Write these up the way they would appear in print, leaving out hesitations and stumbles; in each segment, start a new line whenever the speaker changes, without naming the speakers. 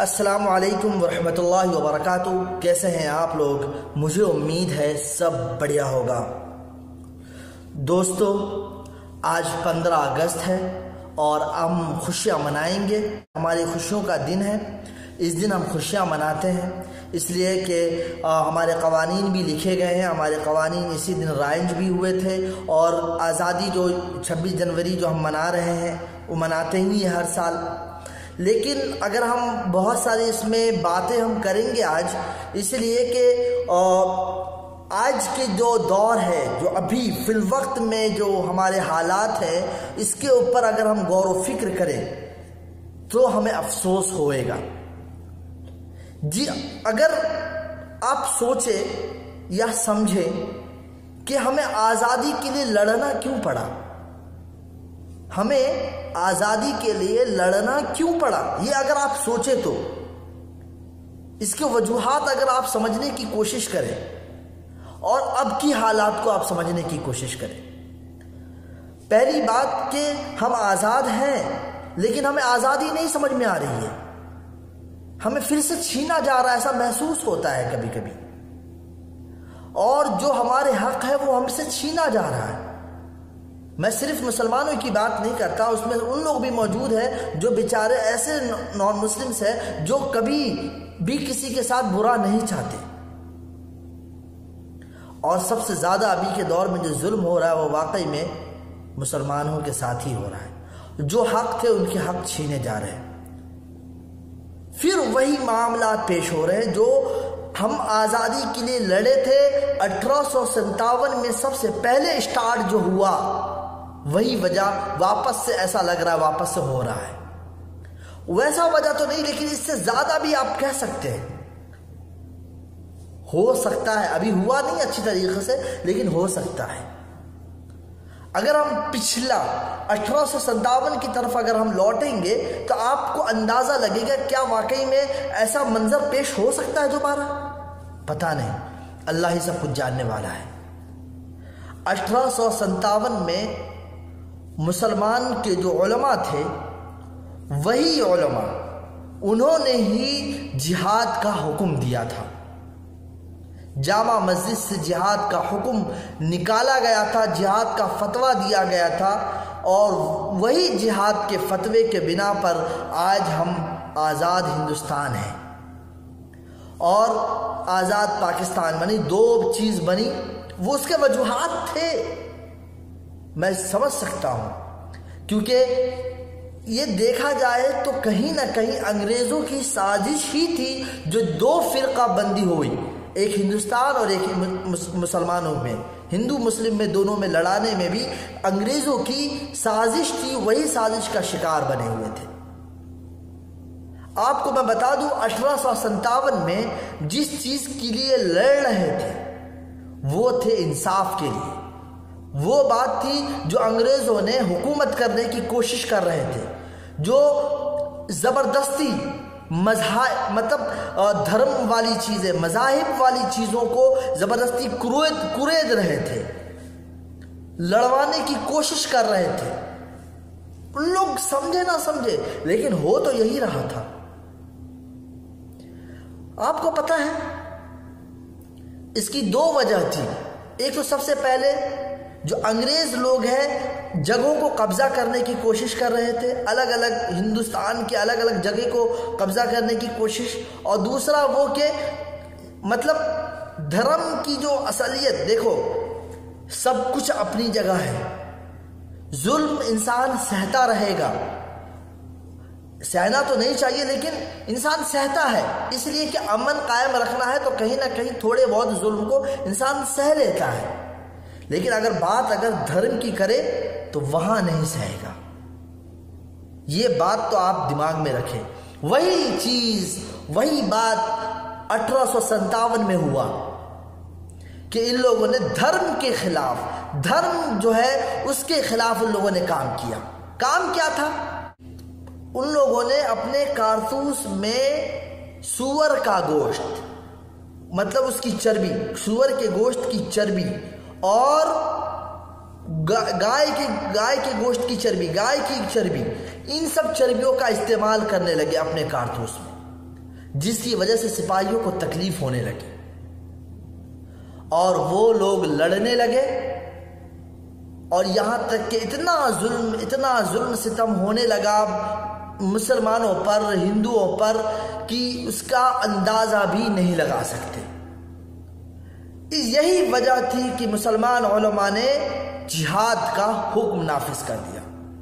अस्सलामु अलैकुम वरहमतुल्लाहि वबरकातुहू। कैसे हैं आप लोग? मुझे उम्मीद है सब बढ़िया होगा। दोस्तों, आज 15 अगस्त है और हम खुशियाँ मनाएंगे। हमारी खुशियों का दिन है। इस दिन हम खुशियाँ मनाते हैं इसलिए कि हमारे कवानीन भी लिखे गए हैं। हमारे कवानीन इसी दिन राइज भी हुए थे और आज़ादी जो 26 जनवरी जो हम मना रहे हैं वो मनाते ही हैं हर साल। लेकिन अगर हम बहुत सारी इसमें बातें हम करेंगे आज, इसलिए कि आज के जो दौर है, जो अभी फिल वक्त में जो हमारे हालात हैं, इसके ऊपर अगर हम गौर व फिक्र करें तो हमें अफसोस होएगा। जी, अगर आप सोचें या समझें कि हमें आज़ादी के लिए लड़ना क्यों पड़ा, हमें आज़ादी के लिए लड़ना क्यों पड़ा, ये अगर आप सोचें तो इसके वजूहात अगर आप समझने की कोशिश करें और अब की हालात को आप समझने की कोशिश करें। पहली बात कि हम आज़ाद हैं लेकिन हमें आज़ादी नहीं समझ में आ रही है। हमें फिर से छीना जा रहा है, ऐसा महसूस होता है कभी कभी, और जो हमारे हक है वो हमसे छीना जा रहा है। मैं सिर्फ मुसलमानों की बात नहीं करता, उसमें उन लोग भी मौजूद हैं जो बेचारे ऐसे नॉन मुस्लिम्स हैं जो कभी भी किसी के साथ बुरा नहीं चाहते। और सबसे ज़्यादा अभी के दौर में जो जुल्म हो रहा है वो वाकई में मुसलमानों के साथ ही हो रहा है। जो हक थे उनके हक छीने जा रहे हैं। फिर वही मामला पेश हो रहे हैं जो हम आज़ादी के लिए लड़े थे। 1857 में सबसे पहले स्टार्ट जो हुआ, वही वजह वापस से ऐसा लग रहा है वापस से हो रहा है। वैसा वजह तो नहीं, लेकिन इससे ज्यादा भी आप कह सकते हैं। हो सकता है, अभी हुआ नहीं अच्छी तरीके से, लेकिन हो सकता है। अगर हम पिछला 1857 की तरफ अगर हम लौटेंगे तो आपको अंदाजा लगेगा क्या वाकई में ऐसा मंजर पेश हो सकता है दोबारा। पता नहीं, अल्लाह ही सब कुछ जानने वाला है। 1857 में मुसलमान के जो उलमा थे, वही उलमा उन्होंने ही जिहाद का हुक्म दिया था। जामा मस्जिद से जिहाद का हुक्म निकाला गया था, जिहाद का फतवा दिया गया था, और वही जिहाद के फतवे के बिना पर आज हम आज़ाद हिंदुस्तान हैं और आज़ाद पाकिस्तान बनी। दो चीज़ बनी, वो उसके वजूहात थे, मैं समझ सकता हूँ। क्योंकि ये देखा जाए तो कहीं ना कहीं अंग्रेज़ों की साजिश ही थी जो दो फिरका बंदी हुई, एक हिंदुस्तान और एक मुसलमानों में, हिंदू मुस्लिम में, दोनों में लड़ाने में भी अंग्रेज़ों की साजिश थी। वही साजिश का शिकार बने हुए थे। आपको मैं बता दूं, 1857 में जिस चीज़ के लिए लड़ रहे थे वो थे इंसाफ के लिए। वो बात थी जो अंग्रेज़ों ने हुकूमत करने की कोशिश कर रहे थे, जो ज़बरदस्ती मतलब धर्म वाली चीज़ें, मज़ाहिब वाली चीज़ों को ज़बरदस्ती कुरेद रहे थे, लड़वाने की कोशिश कर रहे थे। उन लोग समझे ना समझे, लेकिन हो तो यही रहा था। आपको पता है इसकी दो वजह थी। एक तो सबसे पहले जो अंग्रेज लोग हैं जगहों को कब्जा करने की कोशिश कर रहे थे, अलग अलग हिंदुस्तान के अलग अलग जगह को कब्जा करने की कोशिश, और दूसरा वो कि मतलब धर्म की जो असलियत, देखो सब कुछ अपनी जगह है, जुल्म इंसान सहता रहेगा, सहना तो नहीं चाहिए लेकिन इंसान सहता है, इसलिए कि अमन कायम रखना है तो कहीं ना कहीं थोड़े बहुत जुल्म को इंसान सह लेता है। लेकिन अगर बात धर्म की करे तो वहां नहीं सहेगा। ये बात तो आप दिमाग में रखें। वही चीज, वही बात 1857 में हुआ कि इन लोगों ने धर्म के खिलाफ, धर्म जो है उसके खिलाफ उन लोगों ने काम किया। काम क्या था? उन लोगों ने अपने कारतूस में सूअर का गोश्त, मतलब उसकी चर्बी, सूअर के गोश्त की चर्बी और गाय के गोश्त की चर्बी, गाय की चर्बी, इन सब चर्बियों का इस्तेमाल करने लगे अपने कारतूस में। जिसकी वजह से सिपाहियों को तकलीफ होने लगी और वो लोग लड़ने लगे और यहां तक कि इतना जुल्म सितम होने लगा मुसलमानों पर, हिंदुओं पर, कि उसका अंदाजा भी नहीं लगा सकते। यही वजह थी कि मुसलमान उलमा ने जिहाद का हुक्म नाफिज कर दिया।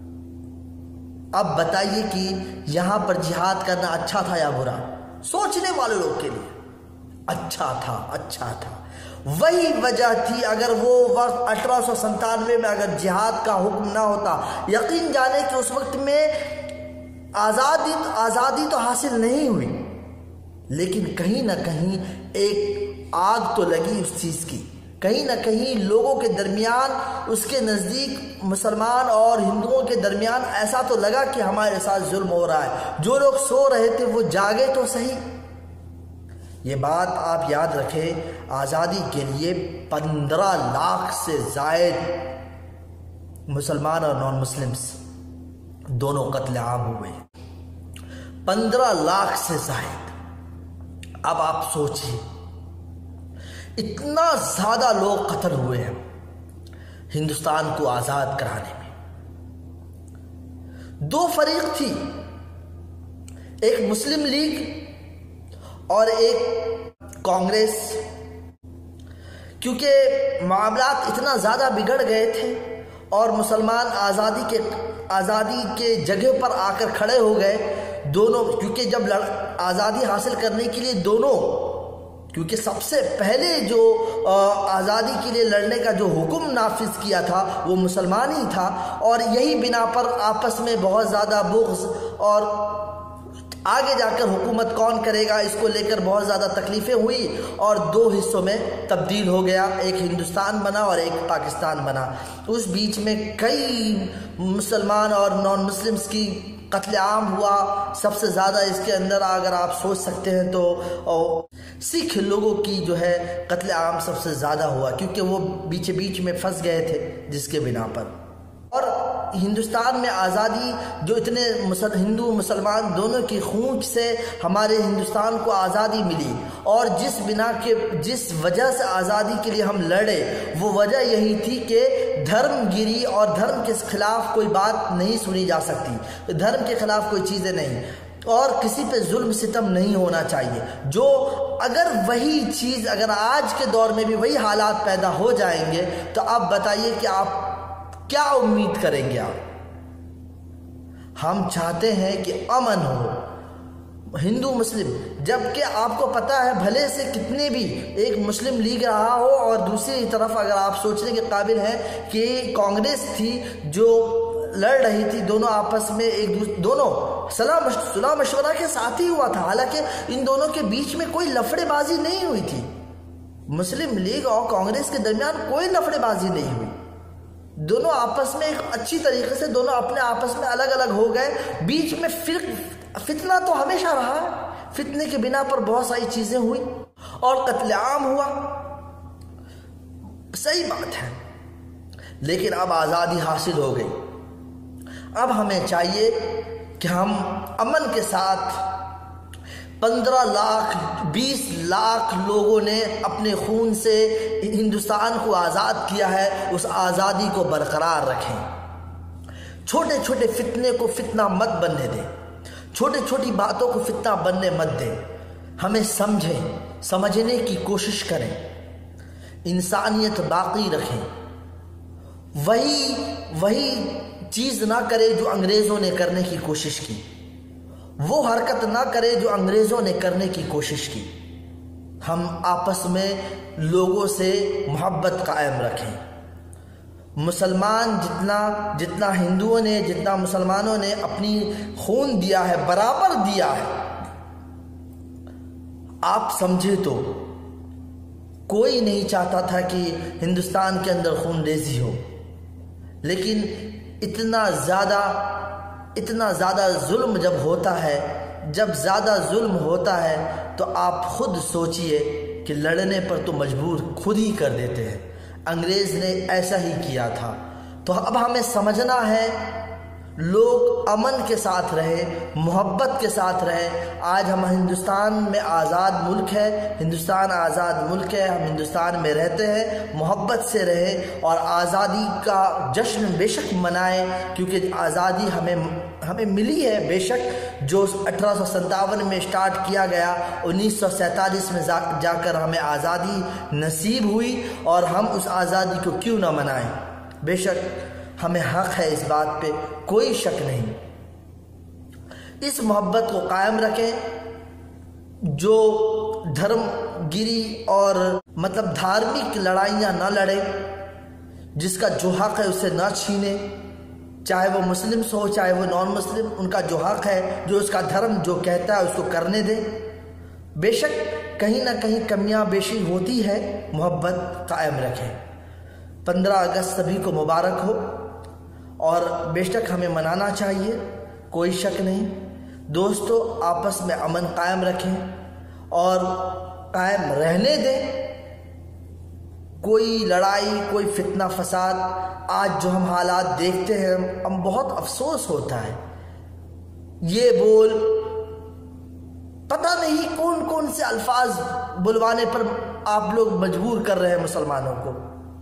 अब बताइए कि यहां पर जिहाद करना अच्छा था या बुरा? सोचने वाले लोग के लिए अच्छा था। वही वजह थी, अगर वो वक्त 1897 में अगर जिहाद का हुक्म ना होता, यकीन जाने कि उस वक्त में आज़ादी तो हासिल नहीं हुई, लेकिन कहीं ना कहीं एक आग तो लगी उस चीज़ की। कहीं ना कहीं लोगों के दरमियान, उसके नज़दीक मुसलमान और हिंदुओं के दरमियान ऐसा तो लगा कि हमारे साथ जुल्म हो रहा है। जो लोग सो रहे थे वो जागे तो सही। ये बात आप याद रखें, आज़ादी के लिए 15 लाख से ज़ायद मुसलमान और नॉन मुस्लिम्स दोनों कत्ल आम हुए। 15 लाख से ज़ायद। अब आप सोचिए, इतना ज़्यादा लोग कत्ल हुए हैं हिंदुस्तान को आज़ाद कराने में। 2 फरीक थी, एक मुस्लिम लीग और एक कांग्रेस, क्योंकि मामलात इतना ज़्यादा बिगड़ गए थे और मुसलमान आज़ादी के जगह पर आकर खड़े हो गए दोनों। क्योंकि जब आज़ादी हासिल करने के लिए दोनों, क्योंकि सबसे पहले जो आज़ादी के लिए लड़ने का जो हुक्म नाफिज किया था वो मुसलमान ही था, और यही बिना पर आपस में बहुत ज़्यादा बुग़्ज़ और आगे जाकर हुकूमत कौन करेगा इसको लेकर बहुत ज़्यादा तकलीफ़ें हुई और 2 हिस्सों में तब्दील हो गया। एक हिंदुस्तान बना और एक पाकिस्तान बना। उस बीच में कई मुसलमान और नॉन मुस्लिम्स की कत्लेआम हुआ। सबसे ज़्यादा इसके अंदर अगर आप सोच सकते हैं तो सिख लोगों की जो है कत्लेआम सबसे ज़्यादा हुआ, क्योंकि वो बीच में फंस गए थे जिसके बिना पर। और हिंदुस्तान में आज़ादी जो इतने हिंदू मुसलमान दोनों की खून से हमारे हिंदुस्तान को आज़ादी मिली, और जिस वजह से आज़ादी के लिए हम लड़े, वो वजह यही थी कि धर्मगिरी और धर्म के खिलाफ कोई बात नहीं सुनी जा सकती, धर्म के खिलाफ कोई चीज़ें नहीं, और किसी पे जुल्म सितम नहीं होना चाहिए। जो अगर वही चीज़ अगर आज के दौर में भी वही हालात पैदा हो जाएंगे तो आप बताइए कि आप क्या उम्मीद करेंगे आप? हम चाहते हैं कि अमन हो, हिंदू मुस्लिम, जबकि आपको पता है भले से कितने भी एक मुस्लिम लीग रहा हो, और दूसरी तरफ अगर आप सोचने के काबिल है कि कांग्रेस थी जो लड़ रही थी, दोनों आपस में दोनों सलाह मशवरा के साथ ही हुआ था। हालांकि इन दोनों के बीच में कोई लफड़ेबाजी नहीं हुई थी। मुस्लिम लीग और कांग्रेस के दरमियान कोई लफड़ेबाजी नहीं हुई। दोनों आपस में एक अच्छी तरीके से दोनों अपने आपस में अलग अलग हो गए। बीच में फितना तो हमेशा रहा, फितने के बिना पर बहुत सारी चीजें हुई और कत्लेआम हुआ, सही बात है। लेकिन अब आज़ादी हासिल हो गई। अब हमें चाहिए कि हम अमन के साथ 15 लाख 20 लाख लोगों ने अपने खून से हिंदुस्तान को आज़ाद किया है, उस आज़ादी को बरकरार रखें। छोटे छोटे फितने को फितना मत बनने दें, छोटी छोटी बातों को फितना बनने मत दें। हमें समझने की कोशिश करें, इंसानियत बाकी रखें। वही चीज़ ना करें जो अंग्रेज़ों ने करने की कोशिश की, वो हरकत ना करे जो अंग्रेज़ों ने करने की कोशिश की। हम आपस में लोगों से मोहब्बत कायम रखें। मुसलमान जितना हिंदुओं ने, जितना मुसलमानों ने अपनी खून दिया है, बराबर दिया है। आप समझे तो कोई नहीं चाहता था कि हिंदुस्तान के अंदर खून रेजी हो, लेकिन इतना ज़्यादा जुल्म जब होता है, जब ज़्यादा जुल्म होता है तो आप खुद सोचिए कि लड़ने पर तो मजबूर खुद ही कर देते हैं। अंग्रेज़ ने ऐसा ही किया था। तो अब हमें समझना है, लोग अमन के साथ रहे, मोहब्बत के साथ रहे। आज हम हिंदुस्तान में आज़ाद मुल्क है, हिंदुस्तान आज़ाद मुल्क है, हम हिंदुस्तान में रहते हैं, मोहब्बत से रहे और आज़ादी का जश्न बेशक मनाएं, क्योंकि आज़ादी हमें मिली है बेशक, जो 1857 में स्टार्ट किया गया, 1947 में जाकर हमें आज़ादी नसीब हुई और हम उस आज़ादी को क्यों ना मनाएं। बेशक हमें हक है इस बात पे, कोई शक नहीं। इस मोहब्बत को कायम रखें, जो धर्मगिरी और मतलब धार्मिक लड़ाइयाँ ना लड़े, जिसका जो हक है उसे ना छीने, चाहे वो मुस्लिम्स हो चाहे वो नॉन मुस्लिम, उनका जो हक है, जो उसका धर्म जो कहता है उसको करने दें। बेशक कहीं ना कहीं कमियां बेशी होती है, मोहब्बत कायम रखें। 15 अगस्त सभी को मुबारक हो और बेशक हमें मनाना चाहिए, कोई शक नहीं। दोस्तों, आपस में अमन कायम रखें और कायम रहने दें। कोई लड़ाई, कोई फितना फसाद, आज जो हम हालात देखते हैं, हम बहुत अफसोस होता है। ये बोल पता नहीं कौन कौन से अल्फाज बुलवाने पर आप लोग मजबूर कर रहे हैं मुसलमानों को।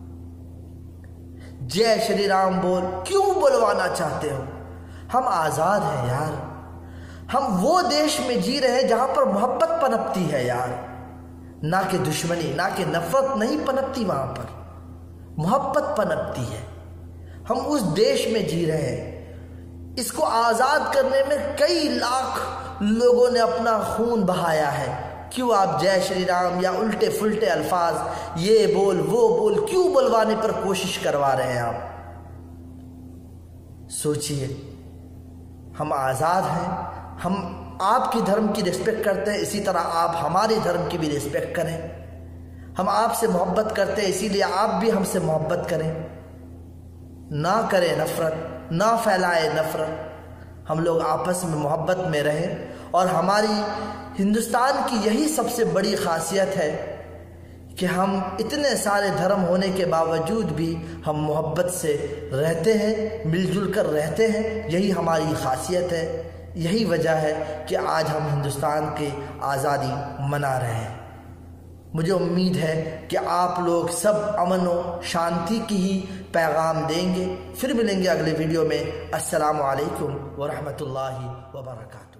जय श्री राम बोल क्यों बुलवाना चाहते हो? हम आज़ाद हैं यार, हम वो देश में जी रहे हैं जहां पर मोहब्बत पनपती है यार, ना कि दुश्मनी, ना कि नफरत नहीं पनपती, वहां पर मोहब्बत पनपती है। हम उस देश में जी रहे हैं। इसको आज़ाद करने में कई लाख लोगों ने अपना खून बहाया है। क्यों आप जय श्री राम या उल्टे फुल्टे अल्फाज, ये बोल वो बोल, क्यों बुलवाने पर कोशिश करवा रहे हैं आप? सोचिए, हम आज़ाद हैं, हम आपकी धर्म की रिस्पेक्ट करते हैं, इसी तरह आप हमारे धर्म की भी रिस्पेक्ट करें। हम आपसे मोहब्बत करते हैं, इसीलिए आप भी हमसे मोहब्बत करें। ना करें नफरत, ना फैलाए नफरत। हम लोग आपस में मोहब्बत में रहें और हमारी हिंदुस्तान की यही सबसे बड़ी खासियत है कि हम इतने सारे धर्म होने के बावजूद भी हम मोहब्बत से रहते हैं, मिलजुल कर रहते हैं। यही हमारी खासियत है, यही वजह है कि आज हम हिंदुस्तान की आज़ादी मना रहे हैं। मुझे उम्मीद है कि आप लोग सब अमन और शांति की ही पैगाम देंगे। फिर मिलेंगे अगले वीडियो में। अस्सलामु अलैकुम व रहमतुल्लाहि व बरकातुहू।